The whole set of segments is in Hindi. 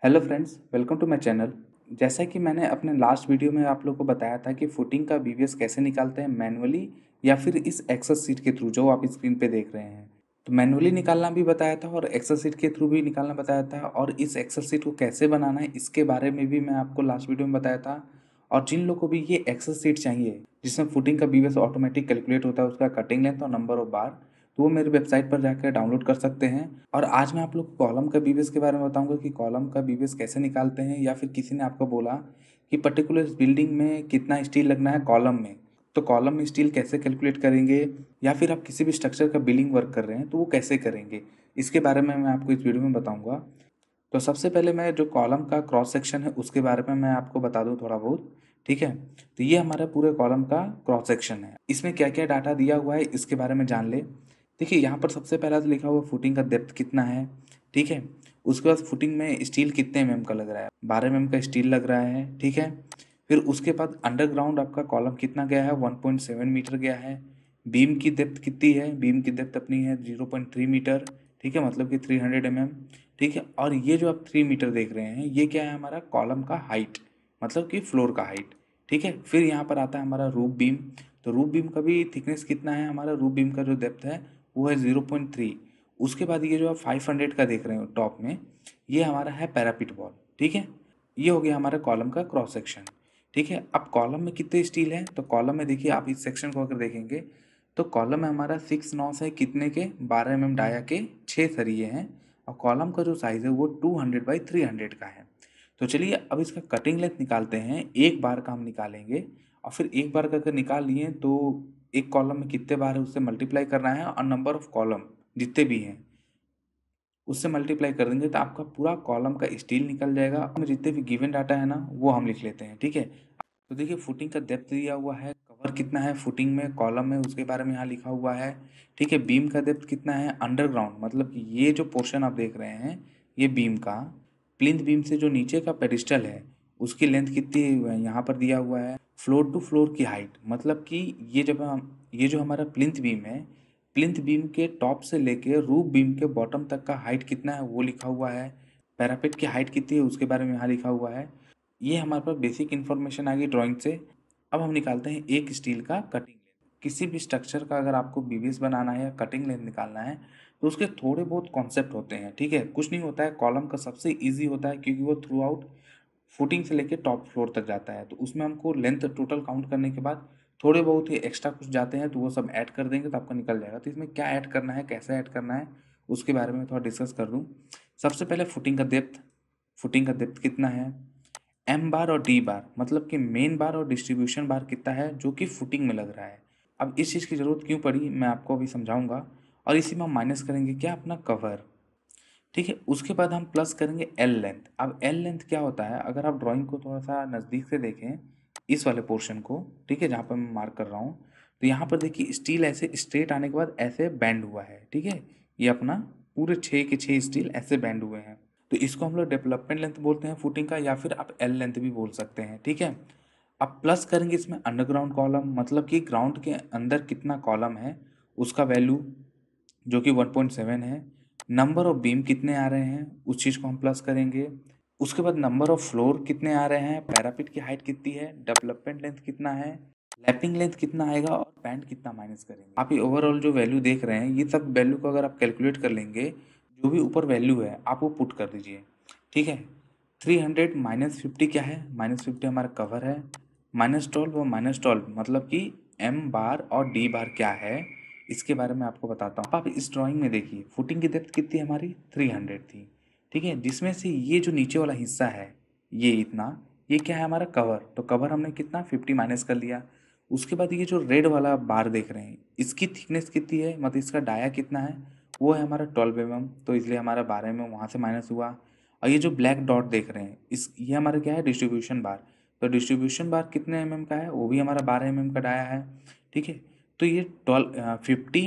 Hello friends, welcome to my channel. जैसा कि मैंने अपने लास्ट वीडियो में आप लोगों को बताया था कि फुटिंग का बीवीएस कैसे निकालते हैं, मैनुअली या फिर इस एक्सेल सीट के थ्रू जो आप स्क्रीन पे देख रहे हैं। तो मैनुअली निकालना भी बताया था और एक्सेल सीट के थ्रू भी निकालना बताया था, और इस एक्सेल सीट को कैसे बनाना है इसके बारे में भी मैं आपको लास्ट वीडियो में बताया था। और जिन लोगों को भी ये एक्सेल सीट चाहिए जिसमें फुटिंग का बीवीएस ऑटोमेटिक कैलकुलेट होता है, उसका कटिंग लेंथ और नंबर ऑफ बार, तो वो मेरी वेबसाइट पर जाकर डाउनलोड कर सकते हैं। और आज मैं आप लोग को कॉलम का बीवीएस के बारे में बताऊंगा कि कॉलम का बीवीएस कैसे निकालते हैं, या फिर किसी ने आपको बोला कि पर्टिकुलर बिल्डिंग में कितना स्टील लगना है कॉलम में, तो कॉलम में स्टील कैसे कैलकुलेट करेंगे, या फिर आप किसी भी स्ट्रक्चर का बिल्डिंग वर्क कर रहे हैं तो वो कैसे करेंगे, इसके बारे में मैं आपको इस वीडियो में बताऊंगा। तो सबसे पहले मैं जो कॉलम का क्रॉस सेक्शन है उसके बारे में मैं आपको बता दूं थोड़ा बहुत। ठीक है, तो ये हमारे पूरे कॉलम का क्रॉस सेक्शन है। इसमें क्या क्या डाटा दिया हुआ है इसके बारे में जान ले। देखिए, यहाँ पर सबसे पहला तो लिखा हुआ फुटिंग का डेप्थ कितना है। ठीक है, उसके बाद फुटिंग में स्टील कितने एमएम का लग रहा है, 12 mm का स्टील लग रहा है। ठीक है, फिर उसके बाद अंडरग्राउंड आपका कॉलम कितना गया है, 1.7 मीटर गया है। बीम की डेप्थ कितनी है, बीम की डेप्थ अपनी है 0.3 मीटर। ठीक है, मतलब कि 300 mm। ठीक है, और ये जो आप 3 मीटर देख रहे हैं ये क्या है, हमारा कॉलम का हाइट, मतलब कि फ्लोर का हाइट। ठीक है, फिर यहाँ पर आता है हमारा रूफ बीम। तो रूफ बीम का भी थिकनेस कितना है, हमारा रूफ बीम का जो डेप्थ है वो है 0.3। उसके बाद ये जो आप 500 का देख रहे हो टॉप में, ये हमारा है पैरापिट वॉल। ठीक है, ये हो गया हमारा कॉलम का क्रॉस सेक्शन। ठीक है, अब कॉलम में कितने स्टील है, तो कॉलम में देखिए आप इस सेक्शन को अगर देखेंगे तो कॉलम में हमारा 6 नॉस है, कितने के, 12 mm डाया के 6 सरिये हैं। और कॉलम का जो साइज़ है वो 200 बाई 300 का है। तो चलिए अब इसका कटिंग लेंथ निकालते हैं। एक बार का हम निकालेंगे, और फिर एक बार का अगर निकाल लिए तो एक कॉलम में कितने बार है उससे मल्टीप्लाई करना है, और नंबर ऑफ कॉलम जितने भी हैं उससे मल्टीप्लाई कर देंगे तो आपका पूरा कॉलम का स्टील निकल जाएगा। और जितने भी गिवन डाटा है ना वो हम लिख लेते हैं। ठीक है, तो देखिए फुटिंग का डेप्थ दिया हुआ है, कवर कितना है फुटिंग में कॉलम में उसके बारे में यहाँ लिखा हुआ है। ठीक है, बीम का डेप्थ कितना है अंडरग्राउंड, मतलब कि ये जो पोर्शन आप देख रहे हैं ये बीम का, प्लिंथ बीम से जो नीचे का पेडिस्टल है उसकी लेंथ कितनी है यहाँ पर दिया हुआ है। फ्लोर टू फ्लोर की हाइट, मतलब कि ये जो हमारा प्लिंथ बीम है, प्लिंथ बीम के टॉप से लेके रूफ बीम के बॉटम तक का हाइट कितना है वो लिखा हुआ है। पैरापेट की हाइट कितनी है उसके बारे में यहाँ लिखा हुआ है। ये हमारे पास बेसिक इन्फॉर्मेशन आ गई ड्राइंग से। अब हम निकालते हैं एक स्टील का कटिंग लेंथ। किसी भी स्ट्रक्चर का अगर आपको बीवीएस बनाना है या कटिंग लेंथ निकालना है तो उसके थोड़े बहुत कॉन्सेप्ट होते हैं। ठीक है, कुछ नहीं होता है, कॉलम का सबसे इजी होता है क्योंकि वो थ्रू आउट फुटिंग से लेके टॉप फ्लोर तक जाता है, तो उसमें हमको लेंथ टोटल काउंट करने के बाद थोड़े बहुत ही एक्स्ट्रा कुछ जाते हैं तो वो सब ऐड कर देंगे तो आपका निकल जाएगा। तो इसमें क्या ऐड करना है, कैसे ऐड करना है, उसके बारे में थोड़ा डिस्कस कर दूँ। सबसे पहले फुटिंग का डेप्थ। फुटिंग का डेप्थ कितना है, एम बार और डी बार, मतलब कि मेन बार और डिस्ट्रीब्यूशन बार कितना है जो कि फुटिंग में लग रहा है। अब इस चीज़ की ज़रूरत क्यों पड़ी मैं आपको अभी समझाऊंगा। और इसी में हम माइनस करेंगे क्या, अपना कवर। ठीक है, उसके बाद हम प्लस करेंगे एल लेंथ। अब एल लेंथ क्या होता है, अगर आप ड्राइंग को थोड़ा सा नज़दीक से देखें इस वाले पोर्शन को, ठीक है, जहाँ पर मैं मार्क कर रहा हूँ, तो यहाँ पर देखिए स्टील ऐसे स्ट्रेट आने के बाद ऐसे बैंड हुआ है। ठीक है, ये अपना पूरे 6 के 6 स्टील ऐसे बैंड हुए हैं, तो इसको हम लोग डेवलपमेंट लेंथ बोलते हैं फुटिंग का, या फिर आप एल लेंथ भी बोल सकते हैं। ठीक है, अब प्लस करेंगे इसमें अंडरग्राउंड कॉलम, मतलब कि ग्राउंड के अंदर कितना कॉलम है उसका वैल्यू जो कि 1.7 है। नंबर ऑफ बीम कितने आ रहे हैं उस चीज़ को हम प्लस करेंगे। उसके बाद नंबर ऑफ फ्लोर कितने आ रहे हैं, पैरापिट की हाइट कितनी है, डेवलपमेंट लेंथ कितना है, लैपिंग लेंथ कितना आएगा, और बैंड कितना माइनस करेंगे। आप ये ओवरऑल जो वैल्यू देख रहे हैं ये सब वैल्यू को अगर आप कैलकुलेट कर लेंगे, जो भी ऊपर वैल्यू है आप वो पुट कर दीजिए। ठीक है, 300 माइनस 50 क्या है, -50 हमारा कवर है, -12 और -12 मतलब कि एम बार और डी बार क्या है इसके बारे में आपको बताता हूँ। आप इस ड्राइंग में देखिए फुटिंग की डेप्थ कितनी हमारी 300 थी। ठीक है, जिसमें से ये जो नीचे वाला हिस्सा है ये इतना, ये क्या है हमारा कवर, तो कवर हमने कितना 50 माइनस कर लिया। उसके बाद ये जो रेड वाला बार देख रहे हैं इसकी थिकनेस कितनी है, मतलब इसका डाया कितना है, वो है हमारा 12 mm, तो इसलिए हमारा 12 mm वहाँ से माइनस हुआ। और ये जो ब्लैक डॉट देख रहे हैं ये हमारा क्या है, डिस्ट्रीब्यूशन बार। तो डिस्ट्रीब्यूशन बार कितने एम का है, वो भी हमारा 12 mm का डाया है। ठीक है, तो ये 50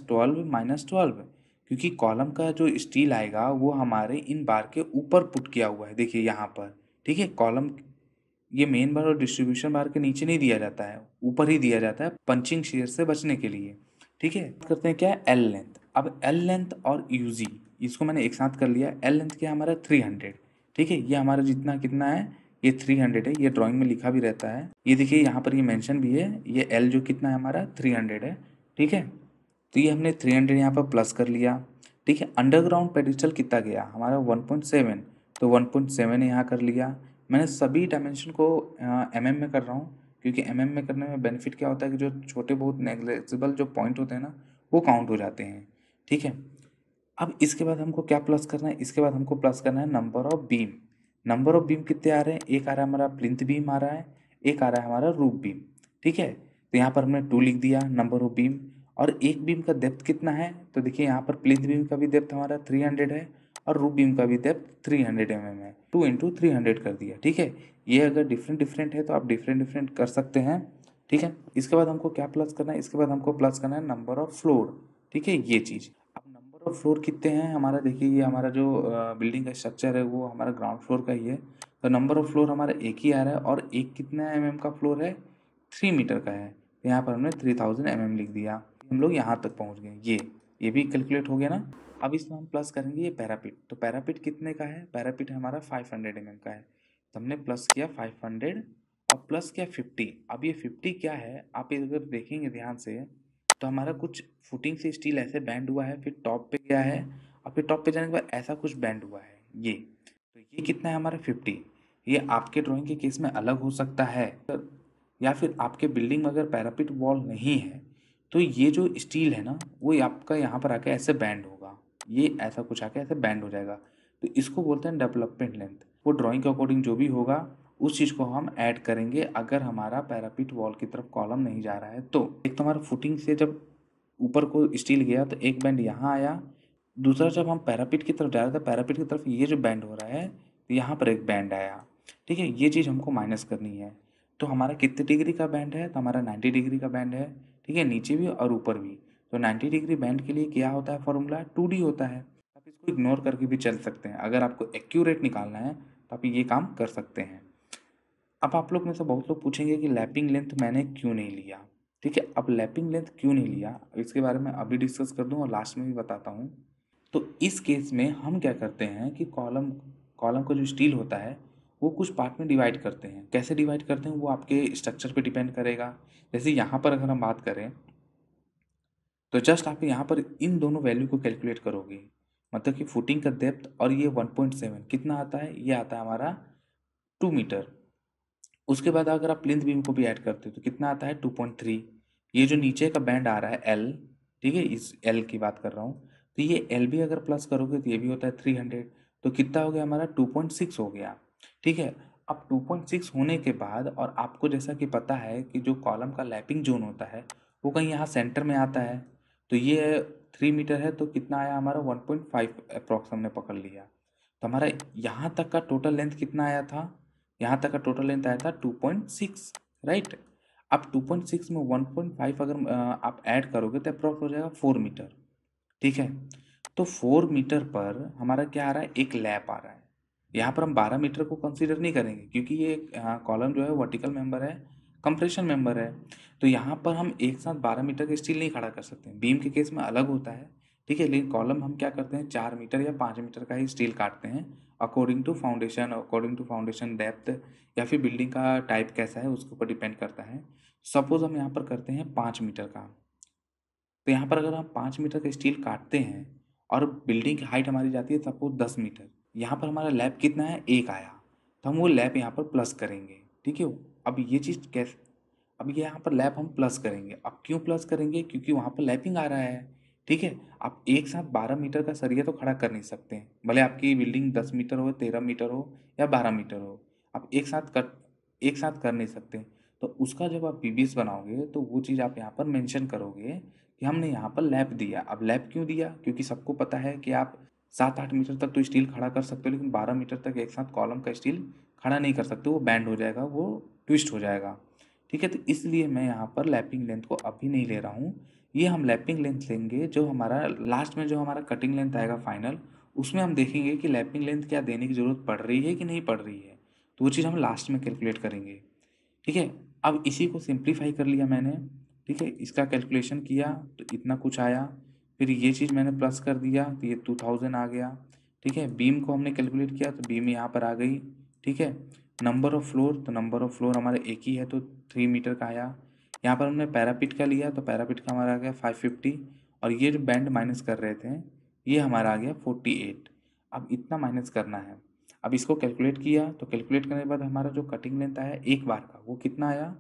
-12 क्योंकि कॉलम का जो स्टील आएगा वो हमारे इन बार के ऊपर पुट किया हुआ है, देखिए यहाँ पर। ठीक है, कॉलम ये मेन बार और डिस्ट्रीब्यूशन बार के नीचे नहीं दिया जाता है, ऊपर ही दिया जाता है पंचिंग शेयर से बचने के लिए। ठीक है, करते हैं क्या, एल लेंथ। अब एल लेंथ और यूजी इसको मैंने एक साथ कर लिया। एल लेंथ क्या है हमारा 300, ठीक है। ये हमारा जितना कितना है, ये 300 है, ये ड्राइंग में लिखा भी रहता है। ये देखिए यहाँ पर ये मेंशन भी है, ये एल जो कितना है हमारा 300 है। ठीक है, तो ये हमने 300 यहाँ पर प्लस कर लिया। ठीक है, अंडरग्राउंड पेडिस्टल कितना गया हमारा 1.7, तो 1.7 यहाँ कर लिया। मैंने सभी डायमेंशन को mm में कर रहा हूँ, क्योंकि mm में करने में बेनिफिट क्या होता है कि जो छोटे बहुत नेग्लेजिबल जो पॉइंट होते हैं ना, वो काउंट हो जाते हैं। ठीक है, अब इसके बाद हमको क्या प्लस करना है, इसके बाद हमको प्लस करना है number of beam. Number of beam कितने आ रहे हैं, एक आ रहा है हमारा प्लिंथ बीम आ रहा है, एक आ रहा है हमारा रूफ बीम। ठीक है, तो यहाँ पर हमने 2 लिख दिया नंबर ऑफ बीम। और एक बीम का डेप्थ कितना है, तो देखिए यहाँ पर प्लिंथ बीम का भी डेप्थ हमारा 300 है और रूफ बीम का भी डेप्थ 300 है। 2 इंटू 300 कर दिया। ठीक है, ये अगर डिफरेंट डिफरेंट है तो आप डिफरेंट डिफरेंट कर सकते हैं। ठीक है, इसके बाद हमको क्या प्लस करना है, इसके बाद हमको प्लस करना है नंबर ऑफ फ्लोर। ठीक है, ये चीज़। अब नंबर ऑफ फ्लोर कितने हैं हमारा, देखिए ये हमारा जो बिल्डिंग का स्ट्रक्चर है वो हमारा ग्राउंड फ्लोर का ही है, तो नंबर ऑफ फ्लोर हमारा एक ही आ रहा है। और एक कितना mm का फ्लोर है, 3 मीटर का है, तो यहाँ पर हमने 3000 mm लिख दिया। हम लोग यहाँ तक पहुँच गए। ये भी कैलकुलेट हो गया ना। अब इसमें हम प्लस करेंगे ये पैरापिट, तो पैरापिट कितने का है, पैरापिट हमारा 500 mm का है, तो हमने प्लस किया 500 और प्लस किया 50। अब ये 50 क्या है, आप अगर देखेंगे ध्यान से, तो हमारा कुछ फुटिंग से स्टील ऐसे बैंड हुआ है, फिर टॉप पे गया है, और फिर टॉप पे जाने के बाद ऐसा कुछ बैंड हुआ है ये। तो ये कितना है हमारा 50। ये आपके ड्राइंग के केस में अलग हो सकता है, या फिर आपके बिल्डिंग में अगर पैरापिट वॉल नहीं है तो ये जो स्टील है ना, वो आपका यहाँ पर आके ऐसे बैंड होगा, ये ऐसा कुछ आके ऐसे बैंड हो जाएगा। तो इसको बोलते हैं डेवलपमेंट लेंथ। वो ड्राइंग के अकॉर्डिंग जो भी होगा उस चीज़ को हम ऐड करेंगे अगर हमारा पैरापिट वॉल की तरफ कॉलम नहीं जा रहा है। तो एक तो हमारा फुटिंग से जब ऊपर को स्टील गया तो एक बैंड यहाँ आया, दूसरा जब हम पैरापिट की तरफ जा रहे थे, पैरापिट की तरफ ये जो बैंड हो रहा है, तो यहाँ पर एक बैंड आया। ठीक है, ये चीज़ हमको माइनस करनी है। तो हमारा कितने डिग्री का बैंड है, तो हमारा 90 डिग्री का बैंड है। ठीक है, नीचे भी और ऊपर भी। तो 90 डिग्री बैंड के लिए क्या होता है फॉर्मूला, 2D होता है। आप इसको इग्नोर करके भी चल सकते हैं, अगर आपको एक्यूरेट निकालना है तो आप ये काम कर सकते हैं। अब आप लोग में से बहुत लोग पूछेंगे कि लैपिंग लेंथ मैंने क्यों नहीं लिया। ठीक है, अब लैपिंग लेंथ क्यों नहीं लिया इसके बारे में अभी डिस्कस कर दूं और लास्ट में भी बताता हूं। तो इस केस में हम क्या करते हैं कि कॉलम कॉलम का जो स्टील होता है वो कुछ पार्ट में डिवाइड करते हैं। कैसे डिवाइड करते हैं वो आपके स्ट्रक्चर पे डिपेंड करेगा। जैसे यहाँ पर अगर हम बात करें तो जस्ट आप यहाँ पर इन दोनों वैल्यू को कैलकुलेट करोगे, मतलब कि फुटिंग का डेप्थ और ये 1.7 कितना आता है, ये आता है हमारा 2 मीटर। उसके बाद अगर आप प्लिंथ बीम को भी ऐड करते हो तो कितना आता है 2.3। ये जो नीचे का बैंड आ रहा है एल, ठीक है, इस एल की बात कर रहा हूँ, तो ये एल भी अगर प्लस करोगे तो ये भी होता है 300। तो कितना हो गया हमारा 2.6 हो गया। ठीक है, अब 2.6 होने के बाद, और आपको जैसा कि पता है कि जो कॉलम का लैपिंग जोन होता है वो कहीं यहाँ सेंटर में आता है, तो ये 3 मीटर है, तो कितना आया हमारा 1.5 अप्रॉक्स हमने पकड़ लिया। तो हमारा यहाँ तक का टोटल लेंथ कितना आया था, यहाँ तक का टोटल लेंथ आया था 2.6, राइट। अब 2.6 में 1.5 अगर आप ऐड करोगे तो अप्रॉक्स हो जाएगा 4 मीटर। ठीक है, तो 4 मीटर पर हमारा क्या आ रहा है, एक लैप आ रहा है। यहाँ पर हम 12 मीटर को कंसीडर नहीं करेंगे क्योंकि ये कॉलम जो है वर्टिकल मेंबर है, कंप्रेशन मेंबर है। तो यहाँ पर हम एक साथ 12 मीटर का स्टील नहीं खड़ा कर सकते, बीम के केस में अलग होता है। ठीक है, लेकिन कॉलम हम क्या करते हैं 4 मीटर या 5 मीटर का ही स्टील काटते हैं, अकॉर्डिंग टू फाउंडेशन डेप्थ, या फिर बिल्डिंग का टाइप कैसा है उसके ऊपर डिपेंड करता है। सपोज हम यहाँ पर करते हैं 5 मीटर का, तो यहाँ पर अगर हम 5 मीटर का स्टील काटते हैं और बिल्डिंग की हाइट हमारी जाती है सपोज 10 मीटर, यहाँ पर हमारा लैप कितना है, एक आया, तो हम वो लैप यहाँ पर प्लस करेंगे। ठीक है, अब ये चीज़ कैसे, अब ये यहाँ पर लैप हम प्लस करेंगे। अब क्यों प्लस करेंगे, क्योंकि वहाँ पर लैपिंग आ रहा है। ठीक है, आप एक साथ 12 मीटर का सरिया तो खड़ा कर नहीं सकते हैं, भले आपकी बिल्डिंग 10 मीटर हो, 13 मीटर हो या 12 मीटर हो, आप एक साथ कर नहीं सकते। तो उसका जब आप पीबीएस बनाओगे तो वो चीज़ आप यहाँ पर मेंशन करोगे कि हमने यहाँ पर लैप दिया। अब लैप क्यों दिया, क्योंकि सबको पता है कि आप 7-8 मीटर तक तो स्टील खड़ा कर सकते हो, लेकिन 12 मीटर तक एक साथ कॉलम का स्टील खड़ा नहीं कर सकते, वो बैंड हो जाएगा, वो ट्विस्ट हो जाएगा। ठीक है, तो इसलिए मैं यहाँ पर लैपिंग लेंथ को अभी नहीं ले रहा हूँ। ये हम लैपिंग लेंथ लेंगे जो हमारा लास्ट में जो हमारा कटिंग लेंथ आएगा फाइनल, उसमें हम देखेंगे कि लैपिंग लेंथ क्या देने की ज़रूरत पड़ रही है कि नहीं पड़ रही है, तो वो चीज़ हम लास्ट में कैलकुलेट करेंगे। ठीक है, अब इसी को सिंप्लीफाई कर लिया मैंने। ठीक है, इसका कैलकुलेशन किया तो इतना कुछ आया, फिर ये चीज़ मैंने प्लस कर दिया तो ये 2000 आ गया। ठीक है। बीम को हमने कैलकुलेट किया तो बीम यहाँ पर आ गई। ठीक है। नंबर ऑफ फ्लोर, तो नंबर ऑफ फ्लोर हमारे एक ही है तो 3 मीटर का आया। यहाँ पर हमने पैरापिट का लिया तो पैरापिट का हमारा आ गया 550, और ये जो बैंड माइनस कर रहे थे ये हमारा आ गया 48। अब इतना माइनस करना है। अब इसको कैलकुलेट किया तो कैलकुलेट करने के बाद हमारा जो कटिंग लेंथ आया एक बार का वो कितना आया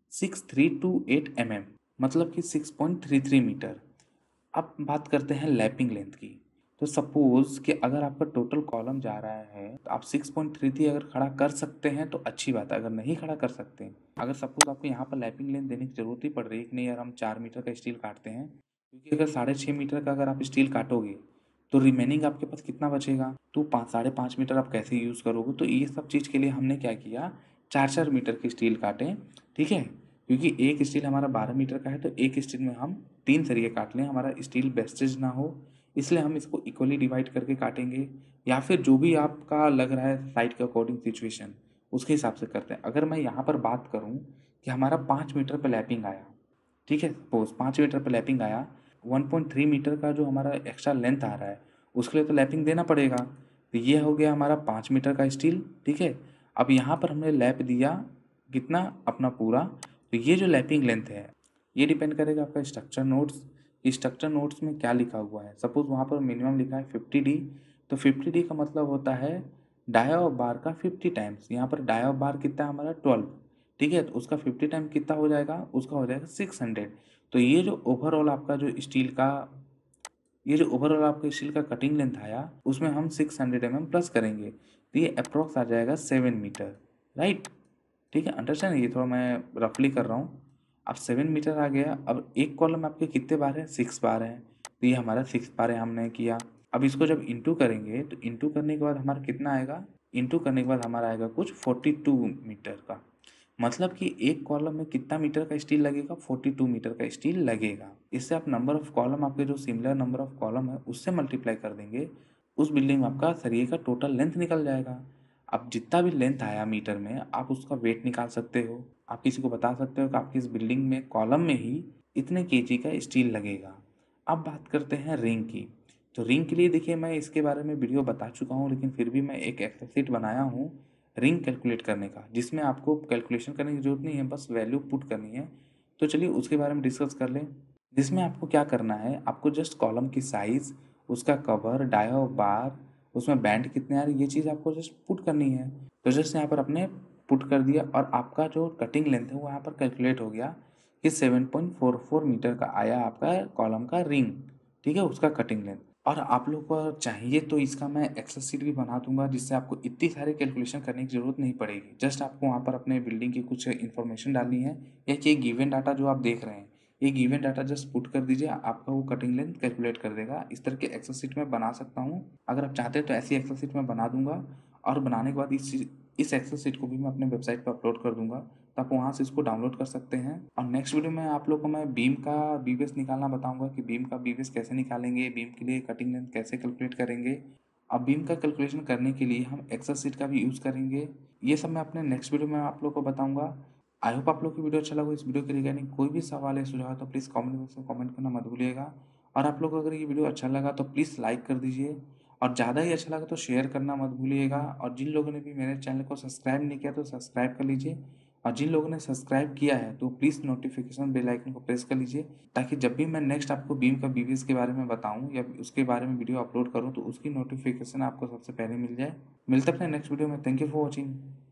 6328 mm, मतलब कि 6.33 मीटर। अब बात करते हैं लैपिंग लेंथ की। तो सपोज कि अगर आपका टोटल कॉलम जा रहा है तो आप 6.33 अगर खड़ा कर सकते हैं तो अच्छी बात है। अगर नहीं खड़ा कर सकते हैं, अगर सपोज आपको यहाँ पर लैपिंग लेंथ देने की जरूरत ही पड़ रही है कि नहीं यार हम 4 मीटर का स्टील काटते हैं, क्योंकि अगर 6.5 मीटर का अगर आप स्टील काटोगे तो रिमेनिंग आपके पास कितना बचेगा, तो 5.5 मीटर आप कैसे यूज़ करोगे। तो ये सब चीज़ के लिए हमने क्या किया, 4-4 मीटर की स्टील काटें। ठीक है। क्योंकि एक स्टील हमारा 12 मीटर का है तो एक स्टील में हम 3 सरिये काट लें, हमारा स्टील वेस्टेज ना हो, इसलिए हम इसको इक्वली डिवाइड करके काटेंगे। या फिर जो भी आपका लग रहा है साइट के अकॉर्डिंग सिचुएशन, उसके हिसाब से करते हैं। अगर मैं यहाँ पर बात करूँ कि हमारा 5 मीटर पर लैपिंग आया, ठीक है, सपोज 5 मीटर पर लैपिंग आया, 1.3 मीटर का जो हमारा एक्स्ट्रा लेंथ आ रहा है उसके लिए तो लैपिंग देना पड़ेगा। तो ये हो गया हमारा 5 मीटर का स्टील। ठीक है। अब यहाँ पर हमने लैप दिया कितना अपना पूरा, तो ये जो लैपिंग लेंथ है ये डिपेंड करेगा आपका स्ट्रक्चर नोट्स। स्ट्रक्चर नोट्स में क्या लिखा हुआ है, सपोज वहाँ पर मिनिमम लिखा है 50D, तो 50D का मतलब होता है डाया ऑफ बार का 50 टाइम्स। यहाँ पर डाया ऑफ बार कितना है हमारा 12। ठीक है। तो उसका 50 टाइम कितना हो जाएगा, उसका हो जाएगा 600। तो ये जो ओवरऑल आपका जो स्टील का ये जो ओवरऑल आपका स्टील का कटिंग लेंथ आया उसमें हम 600 mm प्लस करेंगे तो ये अप्रोक्स आ जाएगा 7 मीटर। राइट। ठीक है। अंडरस्टैंड, ये थोड़ा मैं रफली कर रहा हूँ। अब 7 मीटर आ गया। अब एक कॉलम आपके कितने बार है, 6 बार है, तो ये हमारा 6 बार है हमने किया। अब इसको जब इंटू करेंगे तो इंटू करने के बाद हमारा कितना आएगा, इंटू करने के बाद हमारा आएगा कुछ 42 मीटर का। मतलब कि एक कॉलम में कितना मीटर का स्टील लगेगा, 42 मीटर का स्टील लगेगा। इससे आप नंबर ऑफ कॉलम, आपके जो सिमिलर नंबर ऑफ कॉलम है उससे मल्टीप्लाई कर देंगे, उस बिल्डिंग में आपका सरिये का टोटल लेंथ निकल जाएगा। अब जितना भी लेंथ आया मीटर में आप उसका वेट निकाल सकते हो। आप किसी को बता सकते हो कि आपकी इस बिल्डिंग में कॉलम में ही इतने केजी का स्टील लगेगा। अब बात करते हैं रिंग की। तो रिंग के लिए देखिए मैं इसके बारे में वीडियो बता चुका हूँ, लेकिन फिर भी मैं एक एक्सेल शीट बनाया हूँ रिंग कैलकुलेट करने का, जिसमें आपको कैलकुलेशन करने की ज़रूरत नहीं है, बस वैल्यू पुट करनी है। तो चलिए उसके बारे में डिस्कस कर लें। जिसमें आपको क्या करना है, आपको जस्ट कॉलम की साइज़, उसका कवर, डाया बार, उसमें बैंड कितने आ रहे, ये चीज़ आपको जस्ट पुट करनी है। तो जस्ट यहाँ पर आपने पुट कर दिया और आपका जो कटिंग लेंथ है वो यहाँ पर कैलकुलेट हो गया कि 7.44 मीटर का आया आपका कॉलम का रिंग। ठीक है, उसका कटिंग लेंथ। और आप लोग को चाहिए तो इसका मैं एक्सेल शीट भी बना दूंगा, जिससे आपको इतनी सारे कैलकुलेशन करने की ज़रूरत नहीं पड़ेगी। जस्ट आपको वहाँ पर अपने बिल्डिंग की कुछ इन्फॉर्मेशन डालनी है, या कि गिवन डाटा जो आप देख रहे हैं ये गिवन डाटा जस्ट पुट कर दीजिए, आपका वो कटिंग लेंथ कैलकुलेट कर देगा। इस तरह के एक्सेल शीट में बना सकता हूँ। अगर आप चाहते हैं तो ऐसी एक्सेल शीट में बना दूंगा, और बनाने के बाद इस एक्सेल शीट को भी मैं अपने वेबसाइट पर अपलोड कर दूंगा, तो आप वहाँ से इसको डाउनलोड कर सकते हैं। और नेक्स्ट वीडियो में आप लोग को मैं बीम का बीवीएस निकालना बताऊंगा कि बीम का बीवीएस कैसे निकालेंगे, बीम के लिए कटिंग लेंथ कैसे कैलकुलेट करेंगे। अब बीम का कैलकुलेशन करने के लिए हम एक्सेल शीट का भी यूज़ करेंगे। ये सब मैं अपने नेक्स्ट वीडियो में आप लोग को बताऊंगा। आई होप आप लोग की वीडियो अच्छा लगा। इस वीडियो के रिगार्डिंग कोई भी सवाल है, सुझाव है तो प्लीज़ कमेंट बॉक्स में कमेंट करना मत भूलिएगा। और आप लोग को अगर ये वीडियो अच्छा लगा तो प्लीज़ लाइक कर दीजिए, और ज़्यादा ही अच्छा लगा तो शेयर करना मत भूलिएगा। और जिन लोगों ने भी मेरे चैनल को सब्सक्राइब नहीं किया तो सब्सक्राइब कर लीजिए, और जिन लोगों ने सब्सक्राइब किया है तो प्लीज़ नोटिफिकेशन बेल आइकन को प्रेस कर लीजिए, ताकि जब भी मैं नेक्स्ट आपको बीम का बीवीएस के बारे में बताऊं या उसके बारे में वीडियो अपलोड करूं तो उसकी नोटिफिकेशन आपको सबसे पहले मिल जाए। मिलते हैं अपने नेक्स्ट वीडियो में। Thank you for watching.